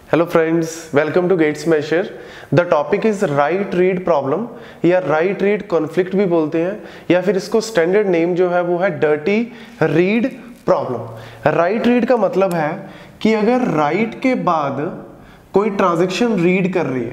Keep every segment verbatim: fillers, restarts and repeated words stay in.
Hello friends, welcome to Gate Smashers. The topic is write read problem या write read conflict भी बोलते हैं, या फिर इसको स्टैंडर्ड नेम जो है वो है dirty read problem. Write read का मतलब है कि अगर राइट right के बाद कोई ट्रांजैक्शन रीड कर रही है,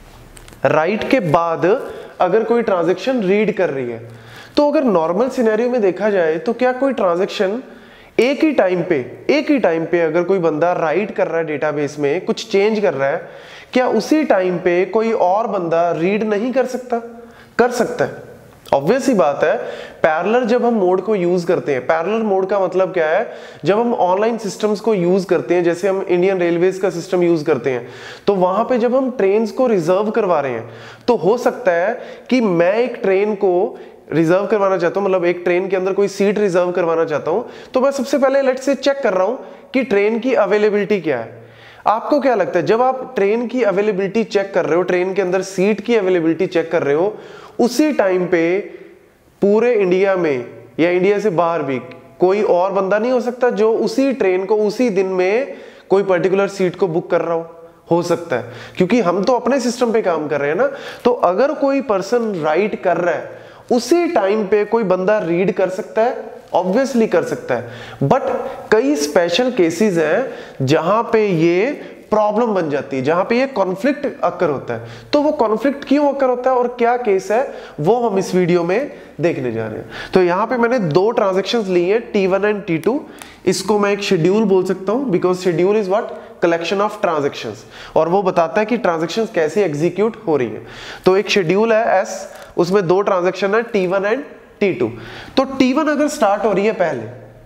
राइट right के बाद अगर कोई ट्रांजैक्शन रीड कर रही है, तो अगर नॉर्मल सिनेरियो में देखा जाए तो क्या कोई ट्रांजैक्शन एक ही टाइम पे एक ही टाइम पे अगर कोई बंदा राइट कर रहा है डेटाबेस में, कुछ चेंज कर रहा है, क्या उसी टाइम पे कोई और बंदा रीड नहीं कर सकता? कर सकता है। ऑब्वियस ही बात है। पैरेलल जब हम मोड को यूज करते हैं, पैरेलल मोड का मतलब क्या है, जब हम ऑनलाइन सिस्टम्स को यूज करते हैं, जैसे हम इंडियन रेलवेज का सिस्टम यूज करते हैं, तो वहां पे जब हम ट्रेन को रिजर्व करवा रहे हैं, तो हो सकता है कि मैं एक ट्रेन को रिजर्व करवाना चाहता हूं, मतलब एक ट्रेन के अंदर कोई सीट रिजर्व करवाना चाहता हूं, तो मैं सबसे पहले लेट्स से चेक कर रहा हूं कि ट्रेन की अवेलेबिलिटी क्या है। आपको क्या लगता है, जब आप ट्रेन की अवेलेबिलिटी चेक कर रहे हो, ट्रेन के अंदर सीट की अवेलेबिलिटी चेक कर रहे हो, उसी टाइम पे पूरे इंडिया में या इंडिया से बाहर भी कोई और बंदा नहीं हो सकता जो उसी ट्रेन को उसी दिन में कोई पर्टिकुलर सीट को बुक कर रहा हो? हो सकता है, क्योंकि हम तो अपने सिस्टम पे काम कर रहे हैं ना। तो अगर कोई पर्सन राइट कर रहा है, उसी टाइम पे कोई बंदा रीड कर सकता है, ऑब्वियसली कर सकता है। बट कई स्पेशल केसेस हैं जहां पे ये प्रॉब्लम बन जाती है, जहां पे ये कॉन्फ्लिक्ट अकर होता है। तो वो कॉन्फ्लिक्ट क्यों अकर होता है और क्या केस है, वो हम इस वीडियो में देखने जा रहे हैं। तो यहां पे मैंने दो ट्रांजैक्शंस ली हैं, T one and T two. इसको मैं एक शेड्यूल बोल सकता हूं, because schedule is what, collection of transactions, और वो बताता है कि ट्रांजैक्शंस कैसे एग्जीक्यूट हो रही है। तो एक शेड्यूल है एस, उसमें दो ट्रांजैक्शन है T one and T two. तो टी वन अगर स्टार्ट हो रही है, पहले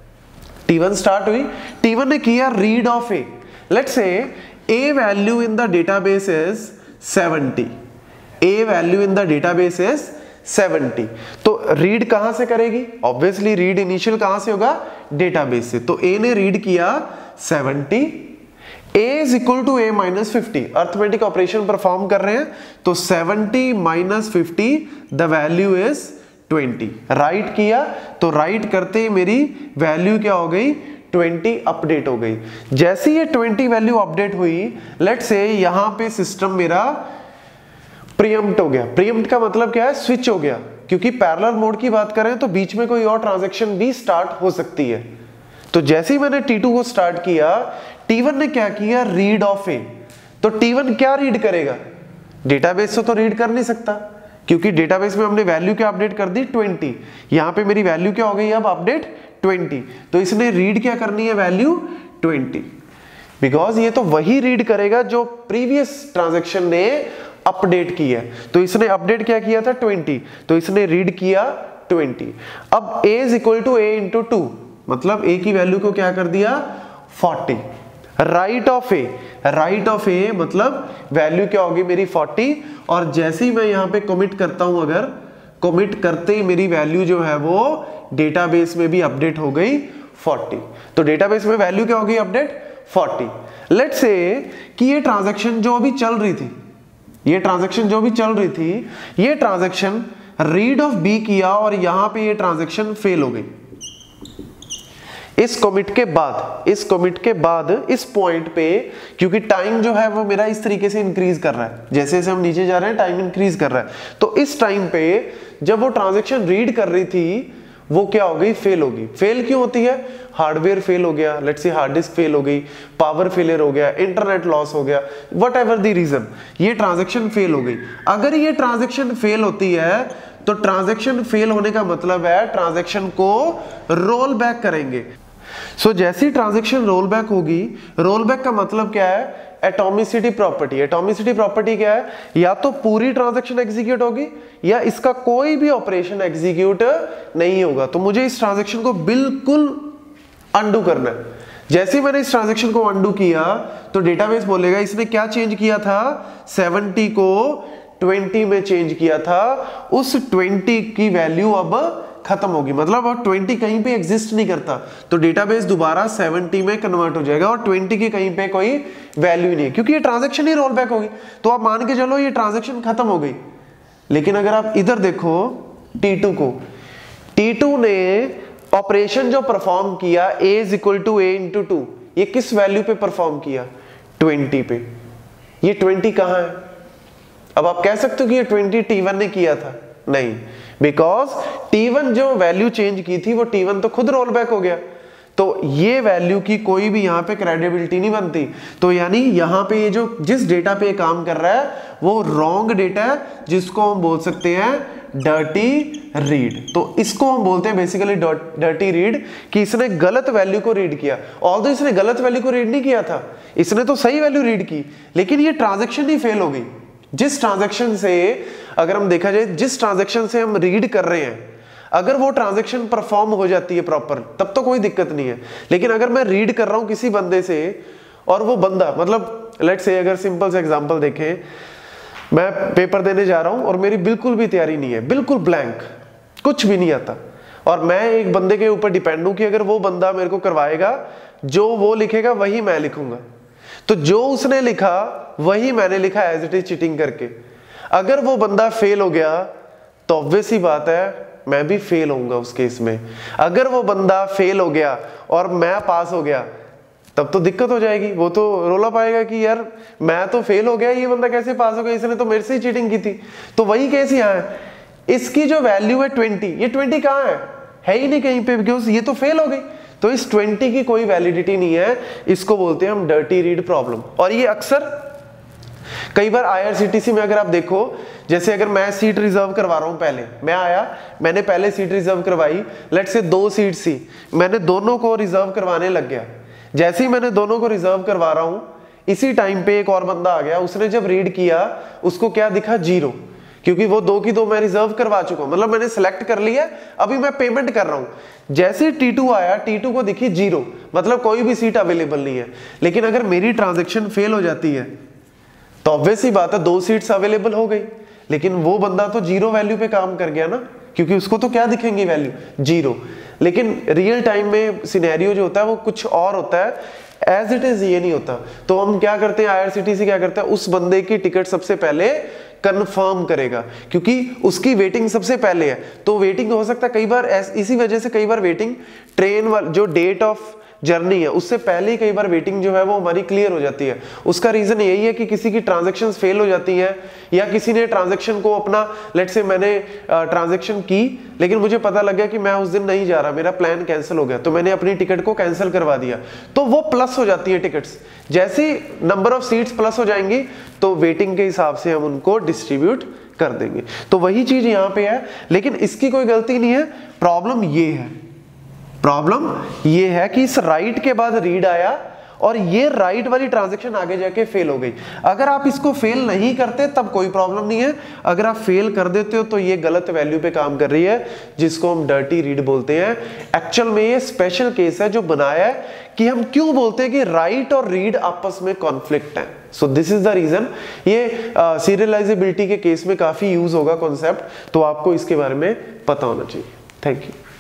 टी वन स्टार्ट हुई, टी वन ने किया read of A. Let's say A value in the database is seventy, A value in the database is seventy. तो रीड कहां से करेगी? ऑब्वियसली रीड इनिशियल कहां से होगा? डेटाबेस से। तो ए ने रीड किया seventy, a is equal to a minus fifty, arithmetic operation perform कर रहे हैं, तो seventy minus fifty, the value is twenty. Write किया, तो राइट करते ही मेरी वैल्यू क्या हो गई? ट्वेंटी अपडेट हो गई। जैसे ये ट्वेंटी वैल्यू अपडेट हुई, लेट्स से यहां पे सिस्टम मेरा प्रीएम्प्ट हो गया। प्रीएम्प्ट का मतलब क्या है? स्विच हो गया, क्योंकि पैरेलल मोड की बात करें तो बीच में कोई और ट्रांजैक्शन भी स्टार्ट हो सकती है। तो जैसे ही मैंने टी टू को स्टार्ट किया, टी वन ने क्या किया? Read of A. तो टी वन क्या रीड करेगा? डेटाबेस से तो रीड कर नहीं सकता, क्योंकि डेटाबेस में हमने वैल्यू क्या अपडेट कर दी? ट्वेंटी। यहां पे मेरी वैल्यू क्या हो गई अब? Update twenty. तो इसने रीड क्या करनी है? वैल्यू ट्वेंटी, बिकॉज ये तो वही रीड करेगा जो प्रीवियस ट्रांजैक्शन ने अपडेट की है। तो इसने अपडेट क्या किया था? ट्वेंटी, तो इसने रीड किया ट्वेंटी। अब a is equal to A into two, मतलब a की वैल्यू को क्या कर दिया? Forty. Write of A, write of A मतलब वैल्यू क्या होगी मेरी? फोर्टी। और जैसे ही मैं यहां पे कमिट करता हूं, अगर कमिट करते ही मेरी वैल्यू जो है वो डेटाबेस में भी अपडेट हो गई फोर्टी। तो डेटाबेस में वैल्यू क्या हो गई? Update forty. लेट्स से कि ये ट्रांजैक्शन जो अभी चल रही थी, ये ट्रांजैक्शन जो भी चल रही थी, ये ट्रांजैक्शन रीड ऑफ बी किया और यहां पे ये ट्रांजैक्शन फेल हो गई। इस कमिट के बाद, इस कमिट के बाद इस पॉइंट पे, क्योंकि टाइम जो है वो मेरा इस तरीके से इंक्रीज कर रहा है, जैसे जैसे हम नीचे जा रहे हैं टाइम इंक्रीज कर रहा है, तो इस टाइम पे जब वो ट्रांजैक्शन रीड कर रही थी, वो क्या हो गई? फेल होगी। फेल क्यों होती है? हार्डवेयर फेल हो गया, let's say hard disk fail हो गई, पावर फेलियर हो गया, इंटरनेट लॉस हो गया, वट एवर द रीजन, ये ट्रांजैक्शन फेल हो गई। अगर ये ट्रांजैक्शन फेल होती है, तो ट्रांजैक्शन फेल होने का मतलब है ट्रांजैक्शन को रोल बैक करेंगे। सो so, जैसी ट्रांजैक्शन रोल बैक होगी, रोल बैक का मतलब क्या है? Atomicity property. एटॉमिसिटी प्रॉपर्टी क्या है? या तो पूरी ट्रांजैक्शन एग्जीक्यूट होगी या इसका कोई भी ऑपरेशन एग्जीक्यूट नहीं होगा। तो मुझे इस ट्रांजैक्शन को बिल्कुल अंडू करना है। जैसे ही मैंने इस ट्रांजैक्शन को अंडू किया, तो डेटाबेस बोलेगा इसने क्या चेंज किया था? सेवेंटी को ट्वेंटी में चेंज किया था, उस ट्वेंटी की वैल्यू अब खत्म होगी, मतलब अब ट्वेंटी कहीं पे एग्जिस्ट नहीं करता, तो डेटाबेस दोबारा सेवेंटी में कन्वर्ट हो जाएगा और ट्वेंटी की कहीं पे कोई वैल्यू नहीं है, क्योंकि ये ट्रांजैक्शन ही रोल बैक होगी। तो आप मान के चलो ये ट्रांजैक्शन खत्म हो गई। लेकिन अगर आप इधर देखो टी टू को, टी टू ने ऑपरेशन जो परफॉर्म किया a is equal to A into two, ये किस वैल्यू पे परफॉर्म किया? ट्वेंटी पे। ये ट्वेंटी कहाँ है? अब आप कह सकते हो कि ये ट्वेंटी टी वन ने किया था, नहीं, बिकॉज टी वन जो वैल्यू चेंज की थी वो टी वन तो खुद रोल बैक हो गया, तो ये वैल्यू की कोई भी यहाँ पे क्रेडिबिलिटी नहीं बनती। तो यानी यहाँ पे ये जो जिस डेटा पे काम कर रहा है वो रॉन्ग डेटा है, जिसको हम बोल सकते हैं डर्टी रीड। तो इसको हम बोलते हैं बेसिकली डर्टी रीड, कि इसने गलत वैल्यू को रीड किया। ऑल्दो इसने गलत वैल्यू को रीड नहीं किया था, इसने तो सही वैल्यू रीड की, लेकिन ये ट्रांजैक्शन ही फेल हो गई। जिस ट्रांजैक्शन से, अगर हम देखा जाए, जिस ट्रांजैक्शन से हम रीड कर रहे हैं, अगर वो ट्रांजैक्शन परफॉर्म हो जाती है प्रॉपर, तब तो कोई दिक्कत नहीं है। लेकिन अगर मैं रीड कर रहा हूं किसी बंदे से और वो बंदा, मतलब लेट्स से अगर सिंपल से एग्जांपल देखें, मैं पेपर देने जा रहा हूं और मेरी बिल्कुल भी तैयारी नहीं है, बिल्कुल ब्लैंक, कुछ भी नहीं आता, और मैं एक बंदे के ऊपर डिपेंड हूं कि अगर वो बंदा मेरे को करवाएगा, जो वो लिखेगा वही मैं लिखूंगा, तो जो उसने लिखा वही मैंने लिखा एज इट इज चीटिंग करके। अगर वो बंदा फेल हो गया तो ऑब्वियस ही बात है मैं भी फेल होऊंगा उस केस में। अगर वो बंदा फेल हो गया और मैं पास हो गया तब तो दिक्कत हो जाएगी, वो तो रोला पाएगा कि यार मैं तो फेल हो गया, ये बंदा कैसे पास हो गया, इसने तो मेरे से ही चीटिंग की थी। तो वही केस यहाँ है, इसकी जो वैल्यू है ट्वेंटी, ये ट्वेंटी कहाँ है? है ही नहीं कहीं पे, बिकॉज ये तो फेल हो गई, तो इस ट्वेंटी की कोई वैलिडिटी नहीं है। इसको बोलते हैं हम डर्टी रीड प्रॉब्लम। और ये अक्सर कई बार आईआरसीटीसी में अगर आप देखो, जैसे अगर मैं सीट रिजर्व करवा रहा हूं, पहले मैं आया, मैंने पहले सीट रिजर्व करवाई, लेट से दो सीट सी, मैंने दोनों को रिजर्व करवाने लग गया। जैसे ही मैंने दोनों को रिजर्व करवा रहा हूं, इसी टाइम पे एक और बंदा आ गया, उसने जब रीड किया उसको क्या दिखा? जीरो, क्योंकि वो दो की दो मैं रिजर्व करवा चुका हूं, मतलब मैंने सेलेक्ट कर लिया, अभी मैं पेमेंट कर रहा हूं। जैसे टी टू आया, टी टू को दिखी जीरो, मतलब कोई भी सीट अवेलेबल नहीं है। लेकिन अगर मेरी ट्रांजेक्शन फेल हो जाती है तो ऑब्वियस ही बात है दो सीट्स अवेलेबल हो गई, लेकिन वो बंदा तो जीरो वैल्यू पे काम कर गया ना, क्योंकि उसको तो क्या दिखेंगी? Value zero. लेकिन रियल टाइम में सिनेरियो जो होता है वो कुछ और होता है, एज इट इज ये नहीं होता। तो हम क्या करते हैं, आईआरसीटीसी क्या करता है, उस बंदे की टिकट सबसे पहले कंफर्म करेगा, क्योंकि उसकी वेटिंग सबसे पहले है। तो वेटिंग हो सकता है कई बार, इसी वजह से कई बार वेटिंग ट्रेन वाली जो डेट ऑफ जर्नी है उससे पहले ही कई बार वेटिंग जो है वो हमारी क्लियर हो जाती है। उसका रीजन यही है कि किसी की ट्रांजैक्शंस फेल हो जाती हैं, या किसी ने ट्रांजैक्शन को अपना, लेट्स से मैंने ट्रांजैक्शन की लेकिन मुझे पता लग गया कि मैं उस दिन नहीं जा रहा, मेरा प्लान कैंसिल हो गया, तो मैंने अपनी टिकट को कैंसिल करवा दिया, तो वो प्लस हो जाती है टिकट्स। जैसे ही नंबर ऑफ सीट्स प्लस हो जाएंगी तो वेटिंग के हिसाब से हम उनको डिस्ट्रीब्यूट कर देंगे। तो वही चीज यहाँ पे है, लेकिन इसकी कोई गलती नहीं है। प्रॉब्लम ये है, प्रॉब्लम ये है कि इस राइट के बाद रीड आया और ये राइट वाली ट्रांजैक्शन आगे जाके फेल हो गई। अगर आप इसको फेल नहीं करते तब कोई प्रॉब्लम नहीं है, अगर आप फेल कर देते हो तो ये गलत वैल्यू पे काम कर रही है, जिसको हम डर्टी रीड बोलते हैं। एक्चुअल में ये स्पेशल केस है जो बनाया है कि हम क्यों बोलते हैं कि राइट और रीड आपस में कॉन्फ्लिक्ट है। So this is the reason. ये सीरियलाइजेबिलिटी के केस में काफी यूज होगा कॉन्सेप्ट, तो आपको इसके बारे में पता होना चाहिए। Thank you.